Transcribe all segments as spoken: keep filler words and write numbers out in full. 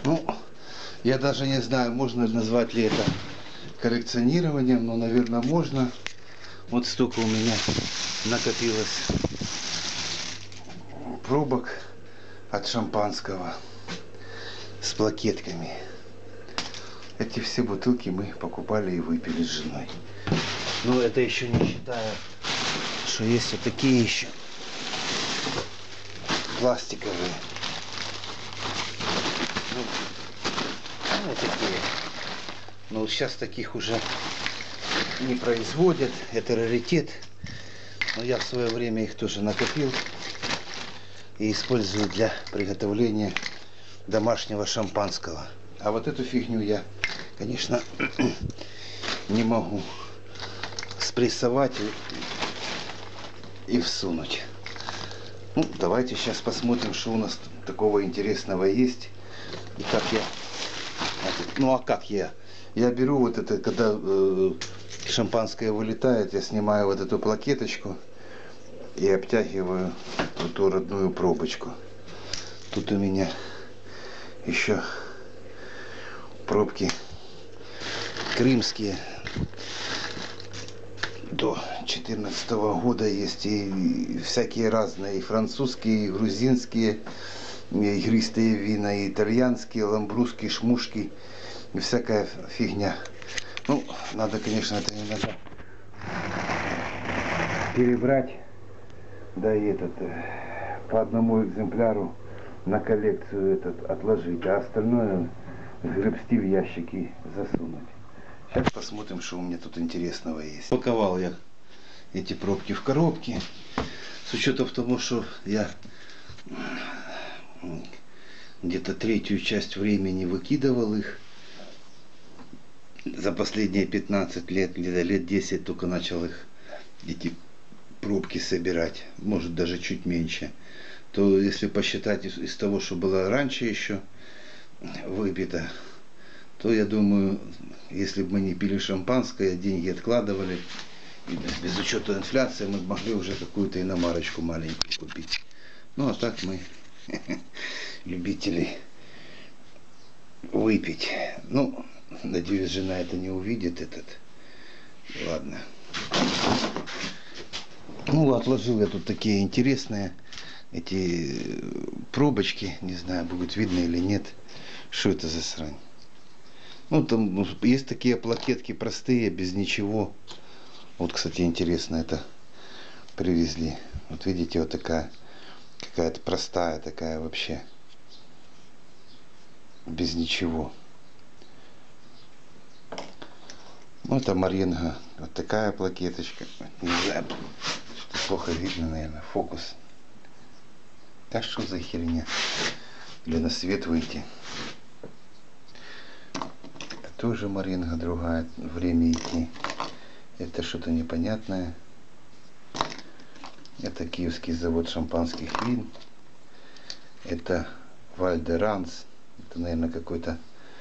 Ну, я даже не знаю, можно назвать ли это коллекционированием, но, наверное, можно. Вот столько у меня накопилось пробок от шампанского с плакетками. Эти все бутылки мы покупали и выпили с женой. Но это еще не считая, что есть вот такие еще пластиковые. Ну, ну такие. Но сейчас таких уже не производят. Это раритет. Но я в свое время их тоже накопил и использую для приготовления домашнего шампанского. А вот эту фигню я, конечно, не могу спрессовать и, и всунуть. Ну, давайте сейчас посмотрим, что у нас такого интересного есть. И как я... Ну, а как я? Я беру вот это, когда э, шампанское вылетает, я снимаю вот эту плакеточку и обтягиваю эту родную пробочку. Тут у меня еще пробки крымские до четырнадцатого года есть, и всякие разные, и французские, и грузинские, и игристые вина, и итальянские, ламбрусские, шмушки, и всякая фигня. Ну, надо, конечно, это иногда перебрать, да и этот, по одному экземпляру на коллекцию этот отложить, а остальное гребсти в ящики засунуть. Сейчас посмотрим, что у меня тут интересного есть. Паковал я эти пробки в коробке. С учетом того, что я где-то третью часть времени выкидывал их. За последние пятнадцать лет, где-то лет десять только начал их, эти пробки собирать. Может даже чуть меньше. То если посчитать из, из того, что было раньше еще выпито, то я думаю, если бы мы не пили шампанское, деньги откладывали, и без учета инфляции мы могли уже какую-то иномарочку маленькую купить. Ну а так мы любители выпить. Ну, надеюсь, жена это не увидит, этот. Ладно. Ну, отложил я тут такие интересные эти пробочки. Не знаю, будет видно или нет. Что это за срань? Ну, там есть такие плакетки простые, без ничего. Вот, кстати, интересно, это привезли. Вот видите, вот такая, какая-то простая такая вообще. Без ничего. Ну, это Маренго. Вот такая плакеточка. Не знаю, что плохо видно, наверное, фокус. Да что за херня? Или на свет выйти. Это тоже Маренго, другая. Время идти. Это что-то непонятное. Это Киевский завод шампанских вин. Это Вальдеранс. Это, наверное, какой-то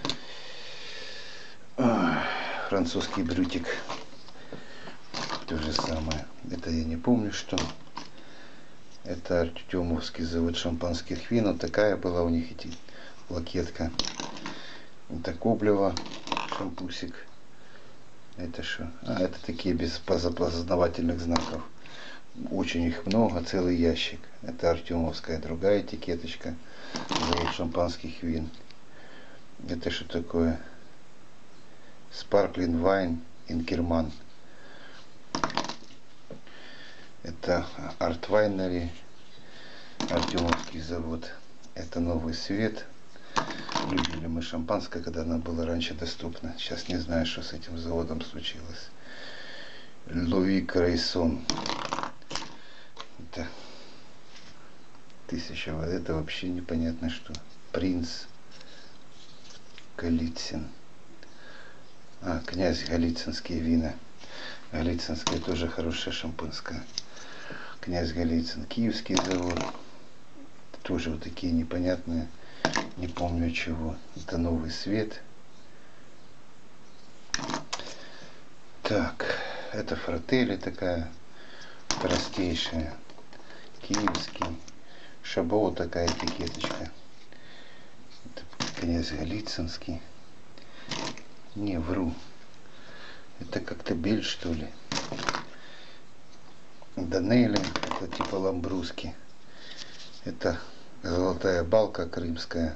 французский брютик. То же самое. Это я не помню, что. Это Артемовский завод шампанских вин. Вот такая была у них эти плакетка. Это Коблева шампусик. Это что? А, это такие без опознавательных знаков. Очень их много, целый ящик. Это Артемовская, другая этикеточка. Завод шампанских вин. Это что такое? Sparkling Wine Инкерман. Это Art Winery, Артемовский завод. Это Новый Свет. Любили мы шампанское, когда оно было раньше доступно. Сейчас не знаю, что с этим заводом случилось. Луи Крейсон. Это тысяча. Это вообще непонятно что. Принц Голицын. А, князь Голицынские вина. Голицынское тоже хорошее шампанское. Князь Голицын. Киевский завод. Тоже вот такие непонятные. Не помню чего. Это Новый Свет. Так. Это Фрателли такая. Простейшая. Киевский. Шабо такая этикеточка. Это князь Голицынский. Не, вру. Это как-то Бель, что ли. Данели, это типа Ламбруски. Это Золотая Балка крымская.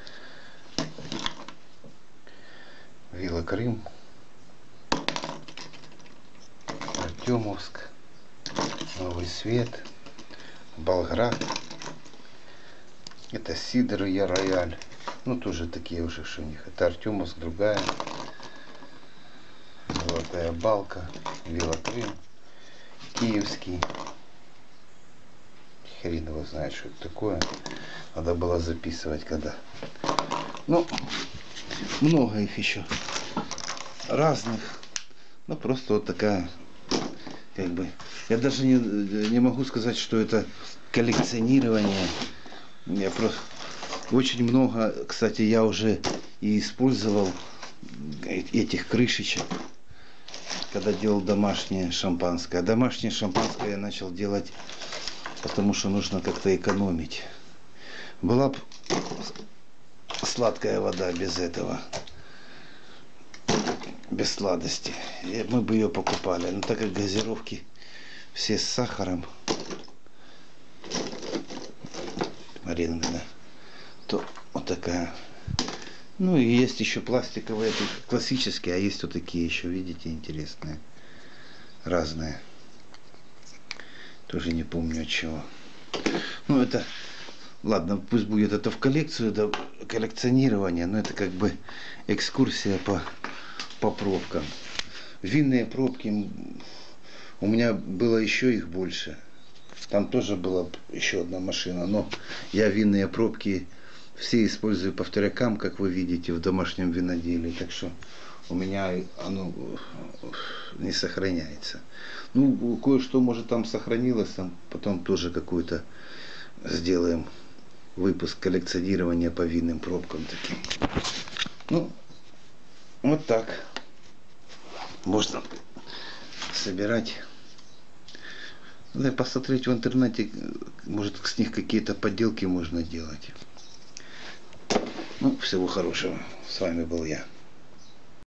Вилла Крым. Артемовск. Новый Свет. Болград. Это Сидор и Рояль. Ну, тоже такие уже, что у них. Это Артемовск, другая. Золотая Балка. Вилла Крым. Киевский. Хрен его знает, что это такое. Надо было записывать, когда. Ну, много их еще. Разных. Ну, просто вот такая, как бы. Я даже не, не могу сказать, что это коллекционирование. Я просто очень много, кстати, я уже и использовал этих крышечек, когда делал домашнее шампанское. А домашнее шампанское я начал делать, потому что нужно как-то экономить. Была бы сладкая вода без этого, без сладости, мы бы ее покупали. Но так как газировки все с сахаром, Марина, да, то вот такая. Ну и есть еще пластиковые, классические, а есть вот такие еще, видите, интересные, разные. Тоже не помню от чего. Ну это, ладно, пусть будет это в коллекцию, это коллекционирование, но это как бы экскурсия по, по пробкам. Винные пробки, у меня было еще их больше. Там тоже была еще одна машина, но я винные пробки все использую по вторякам, как вы видите, в домашнем виноделии. Так что у меня оно не сохраняется. Ну, кое-что, может, там сохранилось, там потом тоже какую-то сделаем выпуск коллекционирования по винным пробкам таким. Ну, вот так. Можно собирать. Надо посмотреть в интернете, может, с них какие-то подделки можно делать. Ну, всего хорошего. С вами был я.